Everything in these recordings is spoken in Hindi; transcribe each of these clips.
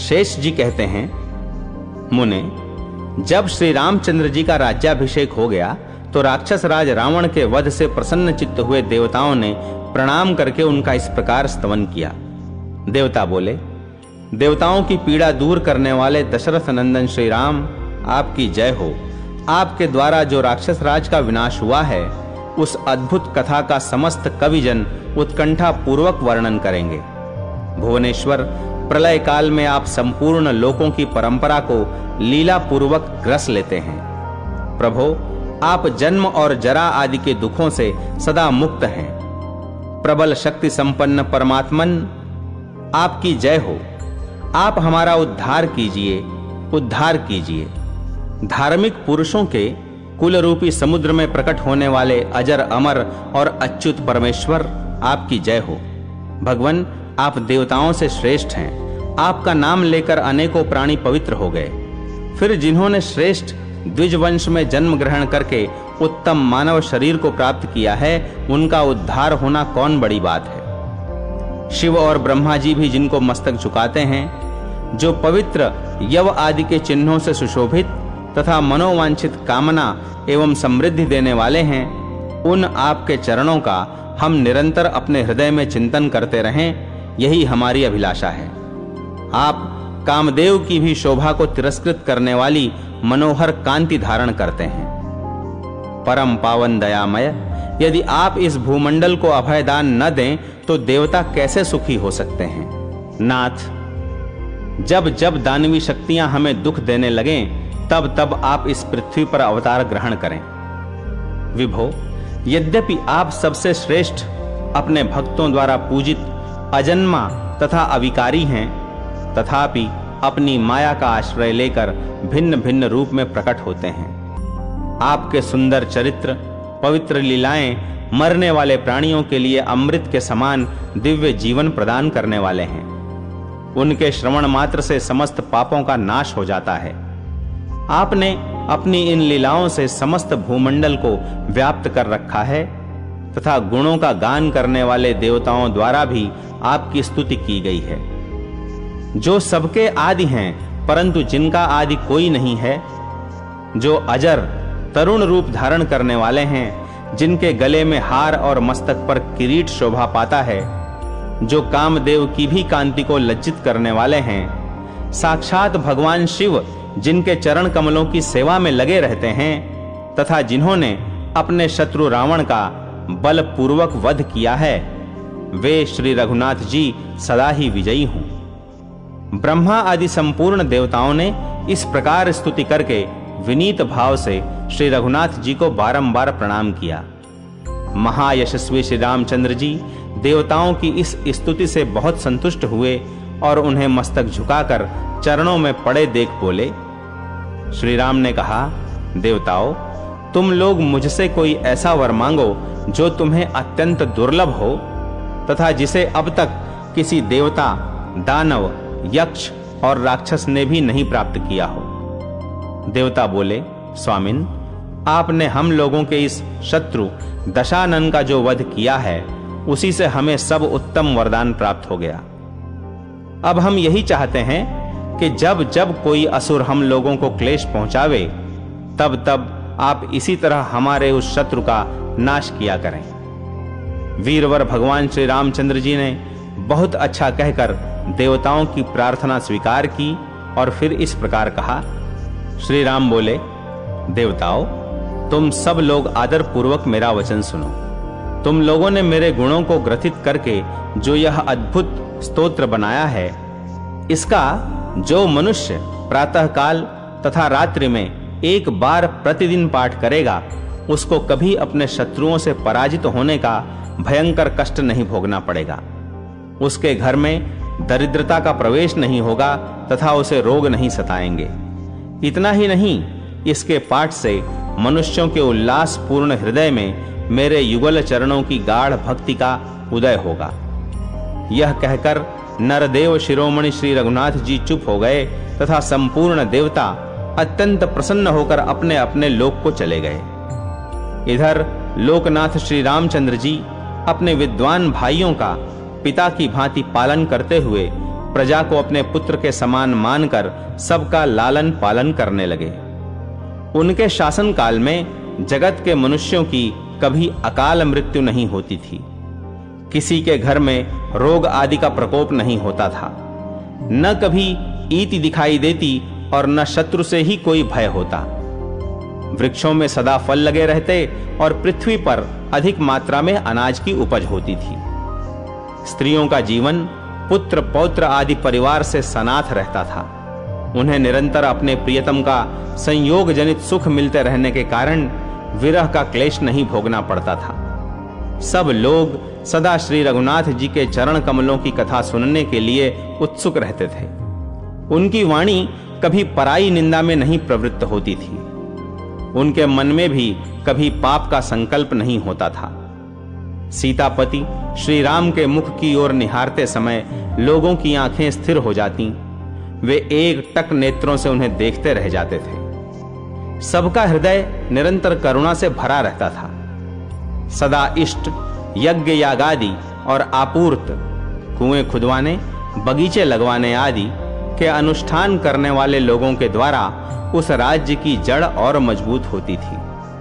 शेष जी कहते हैं, मुने, जब श्री रामचंद्र जी का राज्याभिषेक हो गया तो राक्षस राज रावण के वध से प्रसन्न चित्त हुए देवताओं ने प्रणाम करके उनका इस प्रकार स्तवन किया। देवता बोले, देवताओं की पीड़ा दूर करने वाले दशरथ नंदन श्री राम, आपकी जय हो। आपके द्वारा जो राक्षस राज का विनाश हुआ है, उस अद्भुत कथा का समस्त कविजन उत्कंठा पूर्वक वर्णन करेंगे। भुवनेश्वर, प्रलय काल में आप संपूर्ण लोकों की परंपरा को लीला पूर्वक ग्रस लेते हैं। प्रभो, आप जन्म और जरा आदि के दुखों से सदा मुक्त हैं। प्रबल शक्ति संपन्न परमात्मन, आपकी जय हो। आप हमारा उद्धार कीजिए, उद्धार कीजिए। धार्मिक पुरुषों के कुल रूपी समुद्र में प्रकट होने वाले अजर अमर और अच्युत परमेश्वर, आपकी जय हो। भगवान, आप देवताओं से श्रेष्ठ हैं। आपका नाम लेकर अनेकों प्राणी पवित्र हो गए। फिर जिन्होंने श्रेष्ठ द्विज वंश में जन्म ग्रहण करके उत्तम मानव शरीर को प्राप्त किया है, उनका उद्धार होना कौन बड़ी बात है। शिव और ब्रह्मा जी भी जिनको मस्तक झुकाते हैं, जो पवित्र यव आदि के चिन्हों से सुशोभित तथा मनोवांछित कामना एवं समृद्धि देने वाले हैं, उन आपके चरणों का हम निरंतर अपने हृदय में चिंतन करते रहें, यही हमारी अभिलाषा है। आप कामदेव की भी शोभा को तिरस्कृत करने वाली मनोहर कांति धारण करते हैं। परम पावन दयामय, यदि आप इस भूमंडल को अभयदान न दें तो देवता कैसे सुखी हो सकते हैं। नाथ, जब जब दानवी शक्तियां हमें दुख देने लगें, तब तब आप इस पृथ्वी पर अवतार ग्रहण करें। विभो, यद्यपि आप सबसे श्रेष्ठ, अपने भक्तों द्वारा पूजित, अजन्मा तथा अविकारी हैं, तथापि अपनी माया का आश्रय लेकर भिन्न भिन्न रूप में प्रकट होते हैं। आपके सुंदर चरित्र, पवित्र लीलाएं मरने वाले प्राणियों के लिए अमृत के समान दिव्य जीवन प्रदान करने वाले हैं। उनके श्रवण मात्र से समस्त पापों का नाश हो जाता है। आपने अपनी इन लीलाओं से समस्त भूमंडल को व्याप्त कर रखा है तथा गुणों का गान करने वाले देवताओं द्वारा भी आपकी स्तुति की गई है। जो सबके आदि हैं परंतु जिनका आदि कोई नहीं है, जो अजर तरुण रूप धारण करने वाले हैं, जिनके गले में हार और मस्तक पर किरीट शोभा पाता है, जो कामदेव की भी कांति को लज्जित करने वाले हैं, साक्षात भगवान शिव जिनके चरण कमलों की सेवा में लगे रहते हैं, तथा जिन्होंने अपने शत्रु रावण का बलपूर्वक वध किया है, वे श्री रघुनाथ जी सदा ही विजयी हों। ब्रह्मा आदि संपूर्ण देवताओं ने इस प्रकार स्तुति करके विनीत भाव से श्री रघुनाथ जी को बारंबार प्रणाम किया। महायशस्वी श्री रामचंद्र जी देवताओं की इस स्तुति से बहुत संतुष्ट हुए और उन्हें मस्तक झुकाकर चरणों में पड़े देख बोले। श्री राम ने कहा, देवताओं, तुम लोग मुझसे कोई ऐसा वर मांगो जो तुम्हें अत्यंत दुर्लभ हो तथा जिसे अब तक किसी देवता, दानव, यक्ष और राक्षस ने भी नहीं प्राप्त किया हो। देवता बोले, स्वामिन, आपने हम लोगों के इस शत्रु दशानन का जो वध किया है, उसी से हमें सब उत्तम वरदान प्राप्त हो गया। अब हम यही चाहते हैं कि जब जब कोई असुर हम लोगों को क्लेश पहुंचावे, तब तब आप इसी तरह हमारे उस शत्रु का नाश किया करें। वीरवर भगवान श्री रामचंद्र जी ने बहुत अच्छा कहकर देवताओं की प्रार्थना स्वीकार की और फिर इस प्रकार कहा। श्री राम बोले, देवताओं, तुम सब लोग आदर पूर्वक मेरा वचन सुनो। तुम लोगों ने मेरे गुणों को ग्रथित करके जो यह अद्भुत स्तोत्र बनाया है, इसका जो मनुष्य प्रातःकाल तथा रात्रि में एक बार प्रतिदिन पाठ करेगा, उसको कभी अपने शत्रुओं से पराजित होने का भयंकर कष्ट नहीं भोगना पड़ेगा। उसके घर में दरिद्रता का प्रवेश नहीं होगा तथा उसे रोग नहीं सताएंगे। इतना ही नहीं, इसके पाठ से मनुष्यों के उल्लासपूर्ण हृदय में मेरे युगल चरणों की गाढ़ भक्ति का उदय होगा। यह कहकर नरदेव शिरोमणि श्री रघुनाथ जी चुप हो गए तथा संपूर्ण देवता अत्यंत प्रसन्न होकर अपने अपने लोक को चले गए। इधर लोकनाथ श्री रामचंद्र जी अपने विद्वान भाइयों का पिता की भांति पालन करते हुए प्रजा को अपने पुत्र के समान मानकर सबका लालन पालन करने लगे। उनके शासनकाल में जगत के मनुष्यों की कभी अकाल मृत्यु नहीं होती थी। किसी के घर में रोग आदि का प्रकोप नहीं होता था। न कभी ईति दिखाई देती और न शत्रु से ही कोई भय होता। वृक्षों में सदा फल लगे रहते और पृथ्वी पर अधिक मात्रा में अनाज की उपज होती थी। स्त्रियों का जीवन पुत्र पौत्र आदि परिवार से सनाथ रहता था। उन्हें निरंतर अपने प्रियतम का संयोग जनित सुख मिलते रहने के कारण विरह का क्लेश नहीं भोगना पड़ता था। सब लोग सदा श्री रघुनाथ जी के चरण कमलों की कथा सुनने के लिए उत्सुक रहते थे। उनकी वाणी कभी पराई निंदा में नहीं प्रवृत्त होती थी। उनके मन में भी कभी पाप का संकल्प नहीं होता था। सीतापति श्री राम के मुख की ओर निहारते समय लोगों की आंखें स्थिर हो जाती। वे एक टक नेत्रों से उन्हें देखते रह जाते थे। सबका हृदय निरंतर करुणा से भरा रहता था। सदा इष्ट यज्ञ यागादि और आपूर्त, कुएं खुदवाने, बगीचे लगवाने आदि के अनुष्ठान करने वाले लोगों के द्वारा उस राज्य की जड़ और मजबूत होती थी।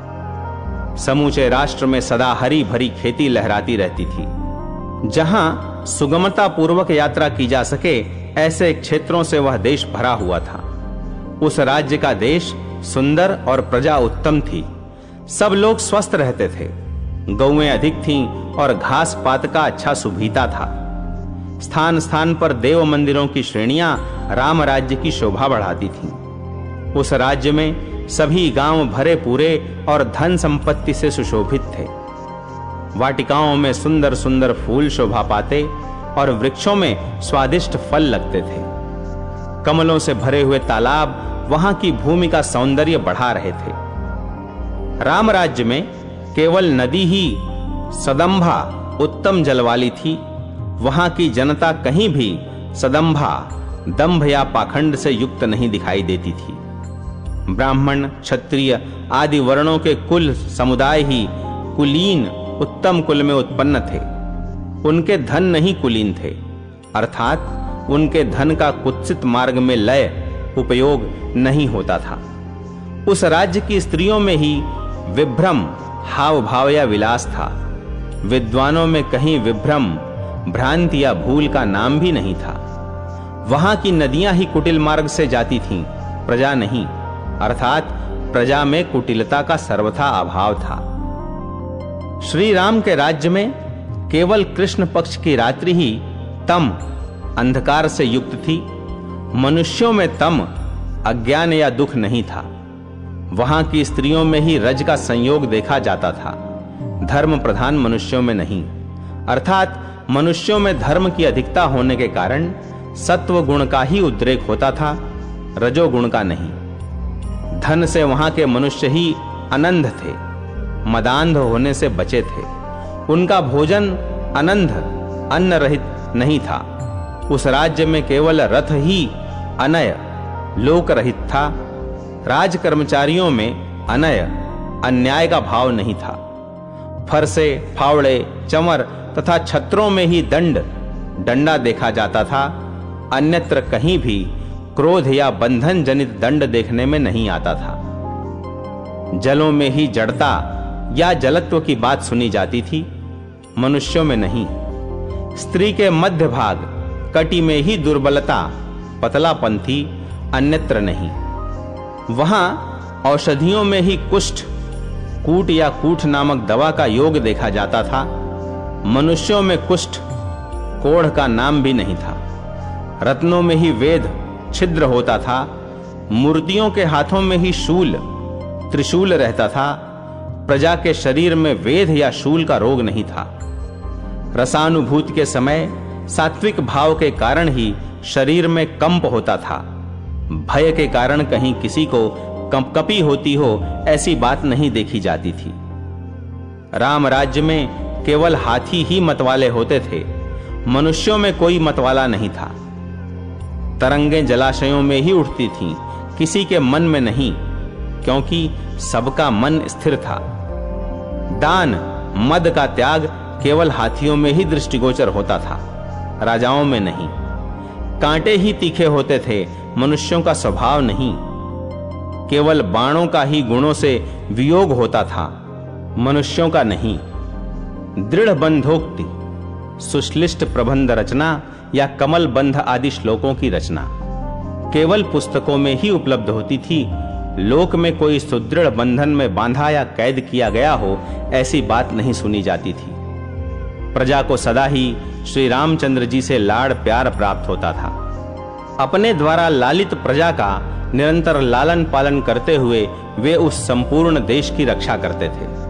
समूचे राष्ट्र में सदा हरी भरी खेती लहराती रहती थी। जहां सुगमता पूर्वक यात्रा की जा सके ऐसे क्षेत्रों से वह देश भरा हुआ था। उस राज्य का देश सुंदर और प्रजा उत्तम थी। सब लोग स्वस्थ रहते थे। गौएं अधिक थीं और घास पात का अच्छा सुभीता था। स्थान स्थान पर देव मंदिरों की श्रेणियां राम राज्य की शोभा बढ़ाती थीं। उस राज्य में सभी गांव भरे पूरे और धन संपत्ति से सुशोभित थे। वाटिकाओं में सुंदर सुंदर फूल शोभा पाते और वृक्षों में स्वादिष्ट फल लगते थे। कमलों से भरे हुए तालाब वहां की भूमि का सौंदर्य बढ़ा रहे थे। राम राज्य में केवल नदी ही सदंभा उत्तम जल वाली थी। वहां की जनता कहीं भी सदंभा, दंभ या पाखंड से युक्त नहीं दिखाई देती थी। ब्राह्मण, क्षत्रिय आदि वर्णों के कुल समुदाय ही कुलीन उत्तम कुल में उत्पन्न थे। उनके धन नहीं कुलीन थे, अर्थात उनके धन का कुत्सित मार्ग में लय उपयोग नहीं होता था। उस राज्य की स्त्रियों में ही विभ्रम, हाव भाव या विलास था। विद्वानों में कहीं विभ्रम, भ्रांति या भूल का नाम भी नहीं था। वहां की नदियां ही कुटिल मार्ग से जाती थीं, प्रजा नहीं, अर्थात प्रजा में कुटिलता का सर्वथा अभाव था। श्री राम के राज्य में केवल कृष्ण पक्ष की रात्रि ही तम, अंधकार से युक्त थी। मनुष्यों में तम, अज्ञान या दुख नहीं था। वहां की स्त्रियों में ही रज का संयोग देखा जाता था, धर्म प्रधान मनुष्यों में नहीं। अर्थात मनुष्यों में धर्म की अधिकता होने के कारण सत्व गुण का ही उद्रेक होता था, रजोगुण का नहीं। धन से वहां के मनुष्य ही अनंध थे, मदांध होने से बचे थे। उनका भोजन अनंध, अन्न रहित नहीं था। उस राज्य में केवल रथ ही अनय, लोक रहित था। राज कर्मचारियों में अनय, अन्याय का भाव नहीं था। फरसे, फावड़े, चंवर तथा छत्रों में ही दंड, डंडा देखा जाता था। अन्यत्र कहीं भी क्रोध या बंधन जनित दंड देखने में नहीं आता था। जलों में ही जड़ता या जलत्व की बात सुनी जाती थी, मनुष्यों में नहीं। स्त्री के मध्य भाग कटी में ही दुर्बलता, पतलापन थी, अन्यत्र नहीं। वहां औषधियों में ही कुष्ठ, कूट या कूठ नामक दवा का योग देखा जाता था। मनुष्यों में कुष्ठ, कोढ़ का नाम भी नहीं था। रत्नों में ही वेद, छिद्र होता था। मूर्तियों के हाथों में ही शूल, त्रिशूल रहता था। प्रजा के शरीर में वेद या शूल का रोग नहीं था। रसानुभूति के समय सात्विक भाव के कारण ही शरीर में कंप होता था। भय के कारण कहीं किसी को कंपकपी होती हो ऐसी बात नहीं देखी जाती थी। राम राज्य में केवल हाथी ही मतवाले होते थे, मनुष्यों में कोई मतवाला नहीं था। तरंगें जलाशयों में ही उठती थीं, किसी के मन में नहीं, क्योंकि सबका मन स्थिर था। दान, मद का त्याग केवल हाथियों में ही दृष्टिगोचर होता था, राजाओं में नहीं। कांटे ही तीखे होते थे, मनुष्यों का स्वभाव नहीं। केवल बाणों का ही गुणों से वियोग होता था, मनुष्यों का नहीं। दृढ़ बंधोक्ति, सुश्लिष्ट प्रबंध रचना या कमल बंध आदि श्लोकों की रचना केवल पुस्तकों में ही उपलब्ध होती थी। लोक में कोई सुदृढ़ बंधन में बांधा या कैद किया गया हो, ऐसी बात नहीं सुनी जाती थी। प्रजा को सदा ही श्री रामचंद्र जी से लाड़ प्यार प्राप्त होता था। अपने द्वारा लालित प्रजा का निरंतर लालन पालन करते हुए वे उस संपूर्ण देश की रक्षा करते थे।